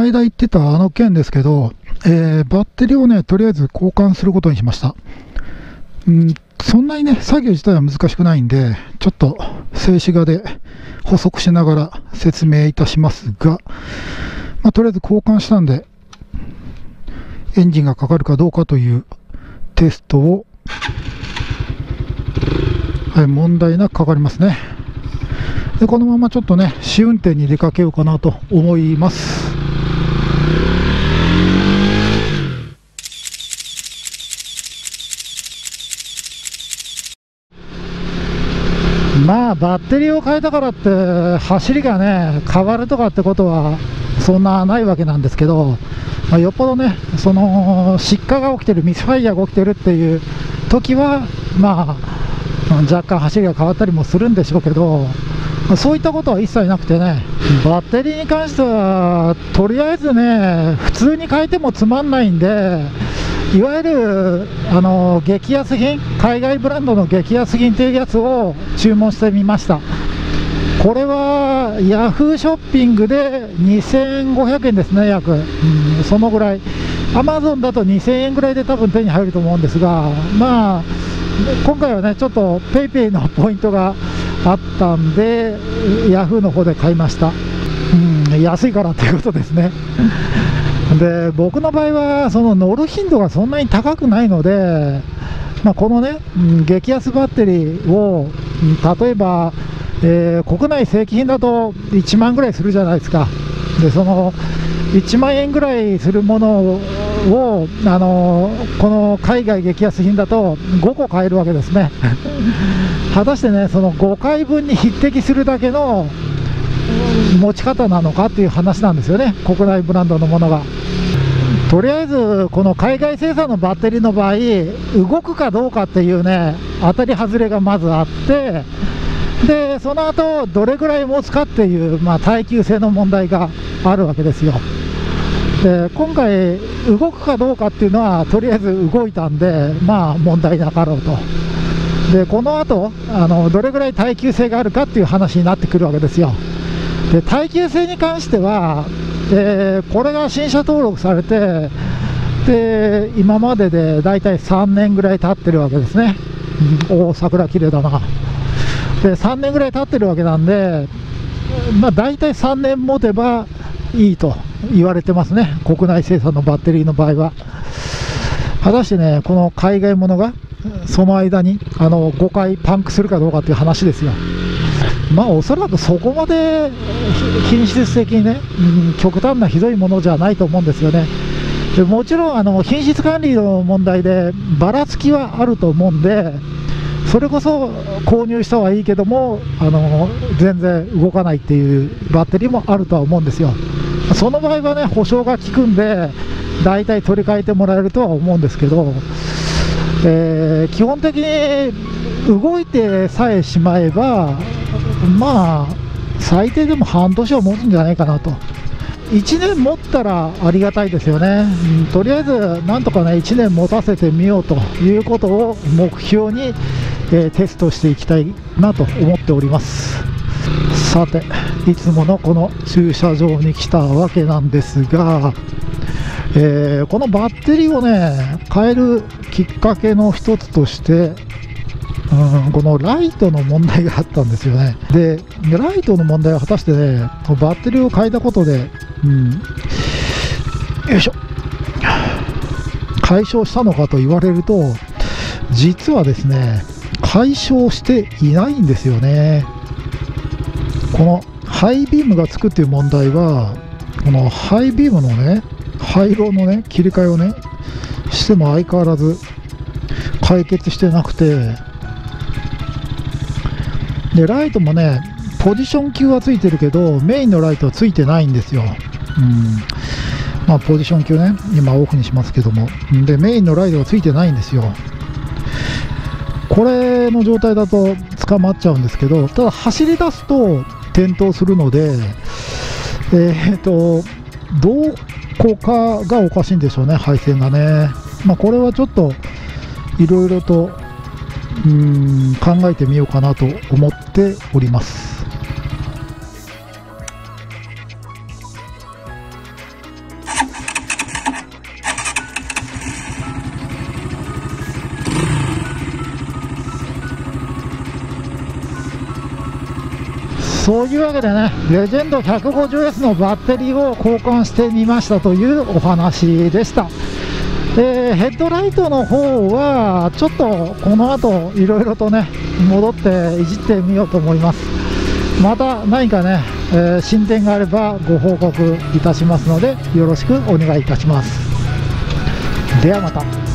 間言ってたあの件ですけど、バッテリーをね、とりあえず交換することにしました。そんなにね、作業自体は難しくないんで、ちょっと静止画で補足しながら説明いたしますが、とりあえず交換したんで、エンジンがかかるかどうかというテストを、問題なくかかりますね。で、このままちょっとね、試運転に出かけようかなと思います。バッテリーを変えたからって走りがね変わるとかってことはそんなないわけなんですけど、よっぽどねその失火が起きてる、ミスファイアが起きてるっていう時は若干走りが変わったりもするんでしょうけど、そういったことは一切なくてね、バッテリーに関してはとりあえずね普通に変えてもつまんないんで、いわゆる激安品、海外ブランドの激安品というやつを注文してみました。これはヤフーショッピングで2500円ですね、約、そのぐらい。アマゾンだと2000円ぐらいで多分手に入ると思うんですが、今回はねちょっと PayPay のポイントがあったんでヤフーの方で買いました。安いからということですね。で、僕の場合はその乗る頻度がそんなに高くないので、このね、激安バッテリーを例えば、国内正規品だと1万ぐらいするじゃないですか。で、その1万円ぐらいするものをこの海外激安品だと5個買えるわけですね。果たしてねその5回分に匹敵するだけの持ち方なのかっていう話なんですよね、国内ブランドのものが。とりあえずこの海外生産のバッテリーの場合、動くかどうかっていうね当たり外れがまずあって、でその後どれぐらい持つかっていう、耐久性の問題があるわけですよ。で今回動くかどうかっていうのはとりあえず動いたんで問題なかろうと。でこの後どれぐらい耐久性があるかっていう話になってくるわけですよ。で耐久性に関しては、これが新車登録されて、で今まででだいたい3年ぐらい経ってるわけですね。おお、桜綺麗だな。で3年ぐらい経ってるわけなんで、だいたい3年持てばいいと言われてますね、国内生産のバッテリーの場合は。果たしてねこの海外ものがその間に5回パンクするかどうかっていう話ですよ。おそらくそこまで品質的にね、極端なひどいものじゃないと思うんですよね。でもちろん品質管理の問題でばらつきはあると思うんで、それこそ購入した方がいいけども全然動かないっていうバッテリーもあるとは思うんですよ。その場合はね保証が効くんでだいたい取り替えてもらえるとは思うんですけど、基本的に動いてさえしまえば最低でも半年は持つんじゃないかなと。1年持ったらありがたいですよね。とりあえずなんとかね1年持たせてみようということを目標に、テストしていきたいなと思っております。さて、いつものこの駐車場に来たわけなんですが、このバッテリーをね変えるきっかけの一つとしてこのライトの問題があったんですよね。でライトの問題は果たしてねバッテリーを変えたことで、よいしょ解消したのかと言われると、実はですね解消していないんですよね。このハイビームがつくっていう問題は、このハイビームのね廃炉のね切り替えをねしても相変わらず解決してなくて、でライトもねポジション級はついてるけどメインのライトはついてないんですよ。ポジション級ね今オフにしますけども、でメインのライトがついてないんですよ。これの状態だと捕まっちゃうんですけど、ただ走り出すと点灯するので、どこかがおかしいんでしょうね、配線がね。これはちょっといろいろと考えてみようかなと思っております。 そういうわけでね、レジェンド 150S のバッテリーを交換してみましたというお話でした。ヘッドライトの方はちょっとこの後いろいろとね戻っていじってみようと思います。また何かね、進展があればご報告いたしますのでよろしくお願いいたします。ではまた。